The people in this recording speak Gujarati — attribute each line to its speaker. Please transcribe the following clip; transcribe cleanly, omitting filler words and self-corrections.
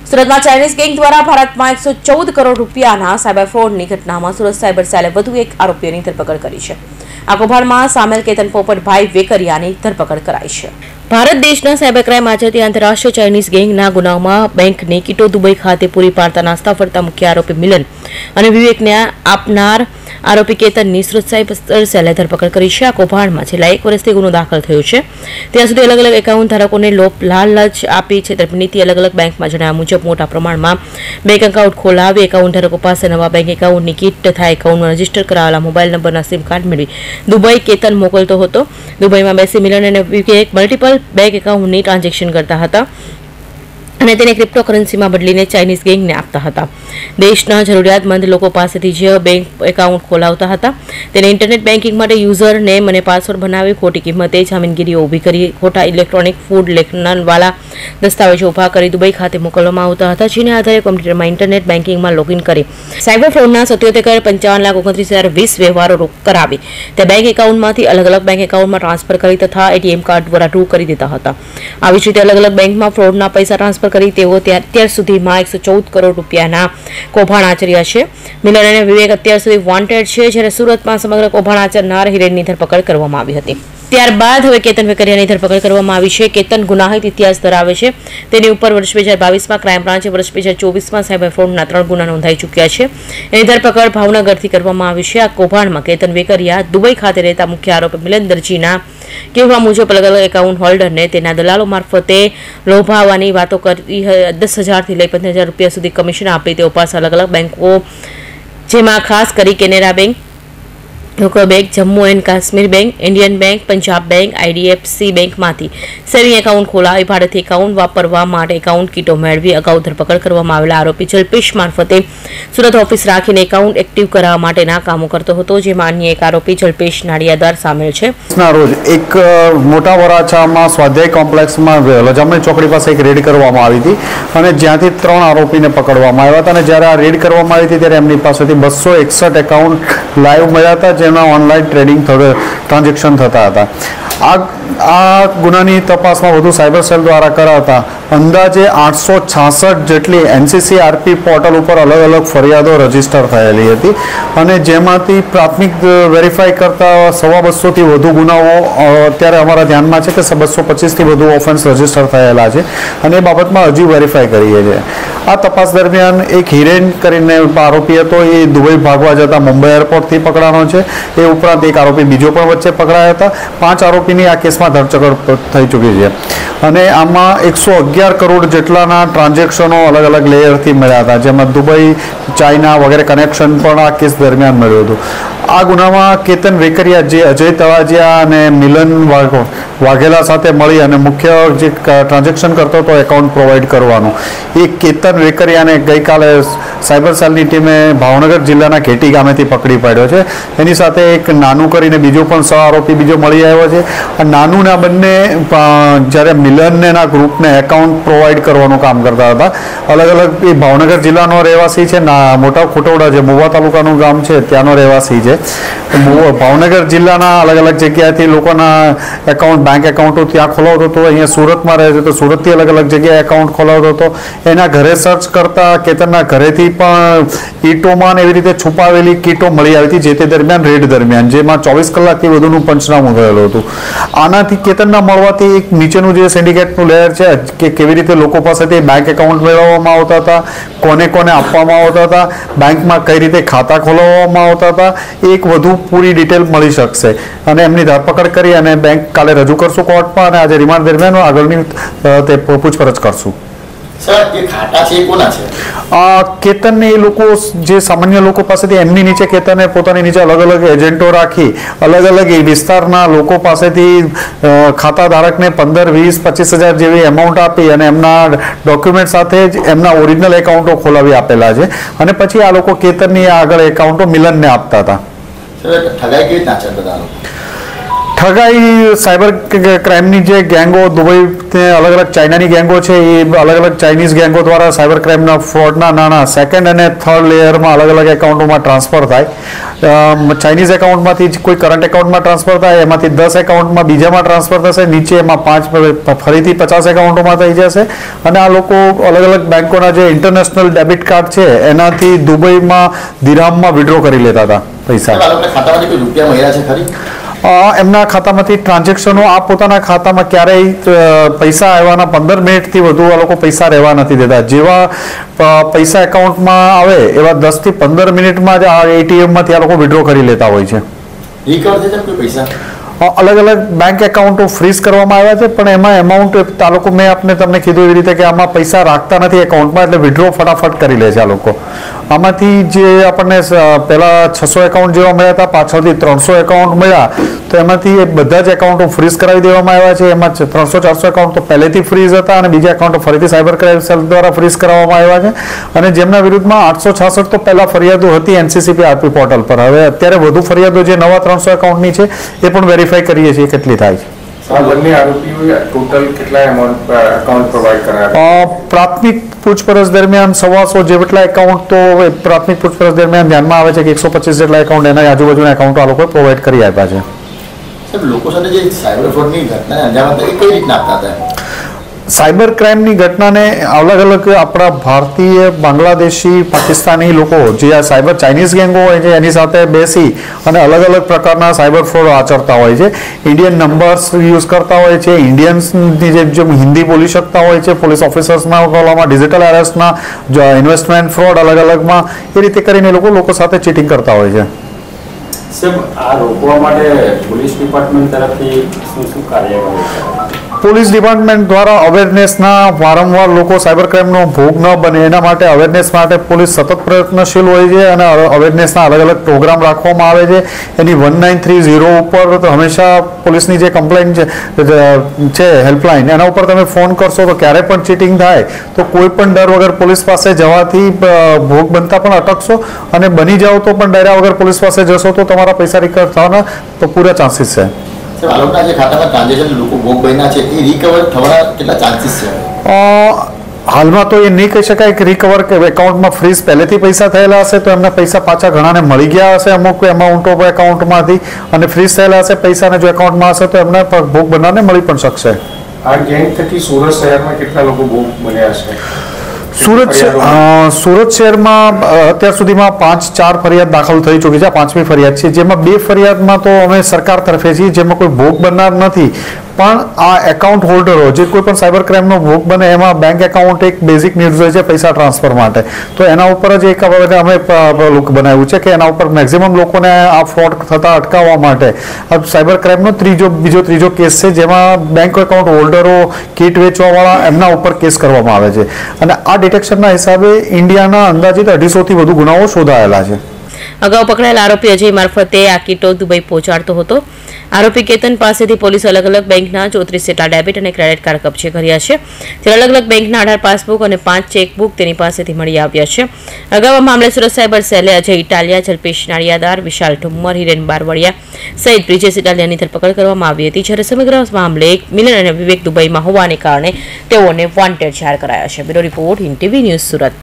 Speaker 1: સુરતમાં ચાઇનીઝ ગેંગ દ્વારા ભારતમાં 114 કરોડ રૂપિયાના સાયબર ફ્રોડની ઘટનામાં સુરત સાયબર સેલે વધુ એક આરોપીની ધરપકડ કરી છે। આ કૌભાંડમાં સામેલ કેતન પોપટભાઈ વેકરિયાની ધરપકડ કરાઈ છે। ભારત દેશના સાયબર ક્રાઇમ આચરતી આંતરરાષ્ટ્રીય ચાઇનીઝ ગેંગના ગુનાઓમાં બેંકની કીટો દુબઈ ખાતે પૂરી પાડતા નાસ્તા ફરતા મુખ્ય આરોપી મિલન અને વિવેકને આપનાર આરોપી કેતનની સુરત સાયબર સેલે ધરપકડ કરી છે। આ કૌભાંડમાં છેલ્લા 1 વર્ષથી ગુનો દાખલ થયો છે। ત્યાં સુધી અલગ અલગ એકાઉન્ટ ધારકોને લાલચ આપી છેતરપિંડીથી અલગ અલગ બેંકમાં જણાવ્યા મુજબ મોટા પ્રમાણમાં બેંક એકાઉન્ટ ખોલાવી એકાઉન્ટ ધારકો પાસે નવા બેંક એકાઉન્ટની કીટ તથા એકાઉન્ટમાં રજીસ્ટર કરાવેલા મોબાઈલ નંબરના સિમ કાર્ડ મેળવી દુબઈ કેતન મોકલતો હતો। દુબઈમાં બેસી મિલન અને વિવેક મલ્ટિપલ બેંક એકાઉન્ટની ટ્રાન્ઝેક્શન કરતા હતા અને તેને ક્રિપ્ટોકરન્સીમાં બદલીને ચાઇનીઝ ગેંગને આપતા હતા। દેશના જરૂરિયાતમંદ લોકો પાસેથી જે બેંક એકાઉન્ટ ખોલાવતા હતા તેને ઇન્ટરનેટ બેન્કિંગ માટે યુઝર નેમ અને પાસવર્ડ બનાવી ખોટી કિંમતે જામીનગીરીઓ ઊભી કરી ખોટા ઇલેક્ટ્રોનિક ફૂડ લેખનવાળા દસ્તાવેજો ઊભા કરી દુબઈ ખાતે મોકલવામાં આવતા હતા, જેને આધારે કોમ્પ્યુટરમાં ઇન્ટરનેટ બેન્કિંગમાં લોગિન કરી સાયબર ફ્રોડના 77,55,29,20 વ્યવહારો કરાવી તે બેંક એકાઉન્ટમાંથી અલગ અલગ બેંક એકાઉન્ટમાં ટ્રાન્સફર કરી તથા એટીએમ કાર્ડ દ્વારા ડ્રો કરી દેતા હતા। આવી જ રીતે અલગ અલગ બેંકમાં ફ્રોડના પૈસા ટ્રાન્સફર કરી તેઓ અત્યાર સુધીમાં 114 કરોડ રૂપિયાના કૌભાંડ આચર્યા છે। મિલન અને વિવેક અત્યાર સુધી વોન્ટેડ છે, જ્યારે સુરતમાં સમગ્ર કૌભાંડ આચરનાર હિરેનની ધરપકડ કરવામાં આવી હતી। ત્યારબાદ હવે કેતન વેકરિયાની ધરપકડ કરવામાં આવી છે। કેતન ગુનાહિત ઇતિહાસ ધરાવે છે। તેની ઉપર વર્ષ 2022માં ક્રાઇમ બ્રાન્ચે વર્ષ 2024માં સાયબર ફ્રોડના 3 ગુના નોંધાઈ ચૂક્યા છે। એની ધરપકડ ભાવનગરથી કરવામાં આવી છે। આ કૌભાંડમાં કેતન વેકરિયા દુબઈ ખાતે રહેતા મુખ્ય આરોપી મિલન દરજીના કહેવા મુજબ અલગ અલગ એકાઉન્ટ હોલ્ડરને તેના દલાલો મારફતે લોભાવવાની વાતો કરી 10,000થી લઈ 15,000 રૂપિયા સુધી કમિશન આપી તેઓ પાસે અલગ અલગ બેંકો જેમાં ખાસ કરી Canara bank, UCO bank, Jammu and Kashmir bank, Indian bank, Punjab bank, IDFC બેંકમાંથી સેવિંગ એકાઉન્ટ ખોલાવી ભારતથી એકાઉન્ટ વાપરવા માટે એકાઉન્ટ કીટો મેળવી અગાઉ ધરપકડ કરવામાં આવેલા આરોપી જલ્પેશ મારફતે સુરત ઓફિસ રાખીને એકાઉન્ટ એક્ટિવ કરાવવા માટેના કામો કરતો હતો, જેમાં અન્ય એક આરોપી જલ્પેશ નાડિયાદાર સામેલ છે।
Speaker 2: રોજ એક મોટા વરાછામાં સ્વાધ્યાય કોમ્પ્લેક્સમાં લજામણી ચોકડી પાસે એક રેડ કરવામાં આવી હતી અને જ્યાંથી 3 આરોપીને પકડવામાં આવ્યા હતા અને જ્યારે આ રેડ કરવામાં આવી હતી ત્યારે એમની પાસેથી 261 એકાઉન્ટ લાઈવ મળ્યા હતા, જેમાં ઓનલાઈન ટ્રેડિંગ ટ્રાન્ઝેક્શન થતા હતા। આ ગુનાની તપાસમાં વધુ સાયબર સેલ દ્વારા કરાતા અંદાજે 866 જેટલી NCCRP પોર્ટલ ઉપર અલગ અલગ ફરિયાદો રજીસ્ટર થયેલી હતી અને જેમાંથી પ્રાથમિક વેરીફાઈ કરતા 250થી વધુ ગુનાઓ અત્યારે અમારા ધ્યાનમાં છે કે 225થી વધુ ઓફેન્સ રજીસ્ટર થયેલા છે અને એ બાબતમાં હજી વેરીફાઈ કરીએ છીએ। આ તપાસ દરમિયાન એક હિરેન કરીને આરોપી હતો, એ દુબઈ ભાગવા જતા મુંબઈ એરપોર્ટથી પકડાનો છે। એ ઉપરાંત એક આરોપી બીજો પણ વચ્ચે પકડાયા હતા। 5 આરોપીની આ કેસમાં ધરપકડ થઈ ચૂકી છે અને આમાં 111 કરોડ જેટલાના ટ્રાન્ઝેક્શનો અલગ અલગ લેયરથી મળ્યા હતા, જેમાં દુબઈ, ચાઇના વગેરે કનેક્શન પણ આ કેસ દરમિયાન મળ્યું હતું। આ ગુનામાં કેતન વેકરિયા જે અજય તળાજિયા અને મિલન વાઘેલા સાથે મળી અને મુખ્ય જે ટ્રાન્ઝેક્શન કરતો હતો એકાઉન્ટ પ્રોવાઈડ કરવાનું, એ કેતન વેકરિયાને ગઈકાલે સાયબર સેલની ટીમે ભાવનગર જિલ્લાના ઘેટી ગામેથી પકડી પાડ્યો છે। એની સાથે એક નાનું કરીને બીજો પણ સહ આરોપી બીજો મળી આવ્યો છે। આ નાનુના બંને જ્યારે મિલનને એના ગ્રુપને એકાઉન્ટ પ્રોવાઈડ કરવાનું કામ કરતા હતા। અલગ અલગ એ ભાવનગર જિલ્લાનો રહેવાસી છે, મોટા ખોટોડા જે મોવા તાલુકાનું ગામ છે ત્યાંનો રહેવાસી છે। ભાવનગર જિલ્લાના અલગ અલગ જગ્યાએથી લોકોના એકાઉન્ટ બેંક એકાઉન્ટો ત્યાં ખોલાવતો હતો। અહીંયા સુરતમાં રહે છે તો સુરતથી અલગ અલગ જગ્યાએ એકાઉન્ટ ખોલાવતો હતો। એના ઘરે સર્ચ કરતા કેતનના ઘરેથી પણ કીટોમાં એવી રીતે છુપાવેલી કીટો મળી આવી હતી જે તે દરમિયાન રેડ દરમિયાન, જેમાં 24 કલાકથી વધુનું પંચનામું થયેલું હતું। આનાથી કેતનના મળવાથી એક નીચેનું જે સિન્ડિકેટનું લેયર છે કે કેવી રીતે લોકો પાસેથી બેંક એકાઉન્ટ મેળવવામાં આવતા હતા, કોને કોને આપવામાં આવતા હતા, બેંકમાં કઈ રીતે ખાતા ખોલાવવામાં આવતા હતા, એક વધુ પૂરી ડિટેલ મળી શકશે અને એમની ધરપકડ કરી અને બેંક કાલે રજૂ કરશું કોર્ટમાં અને આજે રિમાન્ડ દરમિયાન આગળની તે પૂછપરછ કરશું। કેતનને એ લોકો જે સામાન્ય લોકો પાસેથી એમની નીચે કેતને પોતાની નીચે અલગ અલગ એજન્ટો રાખી અલગ અલગ વિસ્તારના લોકો પાસેથી ખાતા ધારકને 15, 20, 25,000 જેવી એમાઉન્ટ આપી અને એમના ડોક્યુમેન્ટ સાથે જ એમના ઓરિજિનલ એકાઉન્ટો ખોલાવી આપેલા છે અને પછી આ લોકો કેતનની આગળ એકાઉન્ટો મિલનને આપતા હતા। ઠગાઈ સાયબર ક્રાઇમની જે ગેંગો દુબઈ અલગ અલગ ચાઇનાની ગેંગો છે એ અલગ અલગ ચાઇનીઝ ગેંગો દ્વારા સાયબર ક્રાઇમના ફ્રોડના નાણાં સેકન્ડ અને થર્ડ લેયરમાં અલગ અલગ એકાઉન્ટોમાં ટ્રાન્સફર થાય. ચાઇનીઝ એકાઉન્ટમાંથી કોઈ કરંટ એકાઉન્ટમાં ટ્રાન્સફર થાય, એમાંથી 10 એકાઉન્ટમાં બીજામાં ટ્રાન્સફર થશે, નીચે એમાં 5 ફરીથી 50 એકાઉન્ટોમાં થઈ જશે. અને આ લોકો અલગ અલગ બેંકોના જે ઇન્ટરનેશનલ ડેબિટ કાર્ડ છે એનાથી દુબઈમાં દિરહામમાં વિડ્રો કરી લેતા હતા પૈસા. એમના ખાતામાંથી ટ્રાન્ઝેક્શનો આ પોતાના ખાતામાં ક્યારેય પૈસા આવવાના 15 મિનિટથી વધુ આ લોકો પૈસા રહેવા નથી દેતા. જેવા પૈસા એકાઉન્ટમાં આવે એવા 10 થી 15 મિનિટમાં જ આ એટીએમમાંથી આ લોકો વિડ્રો કરી લેતા હોય છે. અલગ અલગ બેંક એકાઉન્ટો ફ્રીઝ કરવામાં આવ્યા છે, પણ એમાં એમાઉન્ટ આ લોકો મેં તમને કીધું એવી રીતે કે આમાં પૈસા રાખતા નથી એકાઉન્ટમાં, એટલે વિડ્રો ફટાફટ કરી લે છે આ લોકો. આમાંથી જે આપણને પહેલા 600 એકાઉન્ટ જેવા મળ્યા હતા, પાછળથી 300 એકાઉન્ટ મળ્યા, તો એમાંથી એ બધા જ એકાઉન્ટો ફ્રીઝ કરાવી દેવામાં આવ્યા છે. એમાં 300-400 એકાઉન્ટ તો પહેલેથી ફ્રીઝ હતા અને બીજા એકાઉન્ટો ફરીથી સાયબર ક્રાઇમ સેલ દ્વારા ફ્રીઝ કરવામાં આવ્યા છે. અને જેમના વિરુદ્ધમાં 866 તો પહેલા ફરિયાદો હતી NCCP RP પોર્ટલ પર. હવે અત્યારે વધુ ફરિયાદો જે નવા 300 એકાઉન્ટની છે એ પણ વેરીફાઈ કરીએ છીએ કેટલી થાય છે. પ્રાથમિક પૂછપરછ દરમિયાન 125 જેટલા એકાઉન્ટ તો પ્રાથમિક પૂછપરછ દરમિયાન ધ્યાનમાં આવે છે કે 125 જેટલા એકાઉન્ટ એના આજુબાજુના એકાઉન્ટ આ લોકોએ પ્રોવાઈડ કરી આપ્યા છે.
Speaker 3: લોકો સાથે જે સાયબર ફ્રોડની ઘટના અંજામ આપતા એ કઈ રીતના આપતા હતા?
Speaker 2: સાયબર ક્રાઇમની ઘટનાને અલગ અલગ આપણા ભારતીય, બાંગ્લાદેશી, પાકિસ્તાની લોકો જે આ સાયબર ચાઇનીઝ ગેંગો હોય છે એની સાથે બેસી અને અલગ અલગ પ્રકારના સાયબર ફ્રોડ આચરતા હોય છે. ઇન્ડિયન નંબર્સ યુઝ કરતા હોય છે, ઇન્ડિયન્સની જે હિન્દી બોલી શકતા હોય છે, પોલીસ ઓફિસર્સના કોલામાં ડિજિટલ અરેસ્ટના ઇન્વેસ્ટમેન્ટ ફ્રોડ અલગ અલગમાં એ રીતે કરીને લોકો સાથે ચીટિંગ કરતા હોય છે.
Speaker 4: આ રોકવા માટે પોલીસ ડિપાર્ટમેન્ટ તરફથી શું કાર્યવાહી?
Speaker 2: પોલીસ ડિપાર્ટમેન્ટ દ્વારા અવેરનેસના વારંવાર લોકો સાયબર ક્રાઇમનો ભોગ ન બને એના માટે અવેરનેસ માટે પોલીસ સતત પ્રયત્નશીલ હોય છે અને અવેરનેસના અલગ અલગ પ્રોગ્રામ રાખવામાં આવે છે. એની 1930 ઉપર હંમેશા પોલીસની જે કમ્પ્લેન છે હેલ્પલાઇન, એના ઉપર તમે ફોન કરશો તો ક્યારે પણ ચીટિંગ થાય તો કોઈ પણ ડર વગર પોલીસ પાસે જવાથી ભોગ બનતા પણ અટકશો, અને બની જાઓ તો પણ ડર્યા વગર પોલીસ પાસે જશો તો તમારા પૈસા રિકવર થવાના તો પૂરા ચાન્સીસ છે.
Speaker 3: જે ખાતામાં ટ્રાન્ઝેક્શન લોકો ભોગ બન્યા છે એ રિકવર થવાના કેટલા ચાન્સીસ છે?
Speaker 2: હાલમાં તો એ નહીં કહી શકાય કે રિકવર કે એકાઉન્ટમાં ફ્રીઝ પહેલેથી પૈસા થયેલા હશે તો એમના પૈસા પાછા ઘણાને મળી ગયા હશે અમુક એમાઉન્ટો એકાઉન્ટમાંથી, અને ફ્રીઝ થયેલા હશે પૈસાને જો એકાઉન્ટમાં હશે તો એમને ભોગ બનવાને મળી પણ શકશે.
Speaker 4: આ ગેંગ થકી સુરત શહેરમાં કેટલા લોકો ભોગ બન્યા છે?
Speaker 2: સુરત શહેરમાં અત્યાર સુધીમાં 5-4 ફરિયાદ દાખલ થઈ ચૂકી છે. 5મી ફરિયાદ છે, જેમાં 2 ફરિયાદમાં તો અમે સરકાર તરફે છીએ, જેમાં કોઈ ભોગ બનનાર નથી. પણ આ એકાઉન્ટ હોલ્ડરો જે કોઈ પણ સાયબર ક્રાઇમનો ભોગ બને એમાં બેંક એકાઉન્ટ એક બેઝિક નીડ્સ હોય છે પૈસા ટ્રાન્સફર માટે, તો એના ઉપર જ એક અમે બનાવ્યું છે કે એના ઉપર મેક્સિમમ લોકોને આ ફ્રોડ થતા અટકાવવા માટે સાયબર ક્રાઇમનો બીજો ત્રીજો કેસ છે, જેમાં બેંક એકાઉન્ટ હોલ્ડરો, કીટ વેચવાવાળા એમના ઉપર કેસ કરવામાં આવે છે. અને આ ડિટેક્શનના હિસાબે ઇન્ડિયાના અંદાજિત 250થી વધુ ગુનાઓ શોધાયેલા છે.
Speaker 1: અગાઉ પકડાયેલ આરોપી અજય મારફતે આ કીટો દુબઈ પહોંચાડતો હતો. આરોપી કેતન પાસેથી પોલીસ અલગ અલગ બેંકના 34 જેટલા ડેબિટ અને ક્રેડિટ કાર્ડ કબજે કર્યા છે. ત્યારે અલગ અલગ બેંકના 18 પાસબુક અને 5 ચેકબુક તેની પાસેથી મળી આવ્યા છે. અગાઉ આ મામલે સુરત સાયબર સેલે અજય ઇટાલિયા, જલ્પેશ નાળિયાદાર, વિશાલ ઠુમ્મર, હિરેન બારવડિયા સહિત બ્રિજેશ ઇટાલિયાની ધરપકડ કરવામાં આવી હતી. જ્યારે સમગ્ર મામલે મિલન અને વિવેક દુબઈમાં હોવાને કારણે તેઓને વોન્ટેડ જાહેર કરાયા છે. Bureau report, Hind TV news, Surat.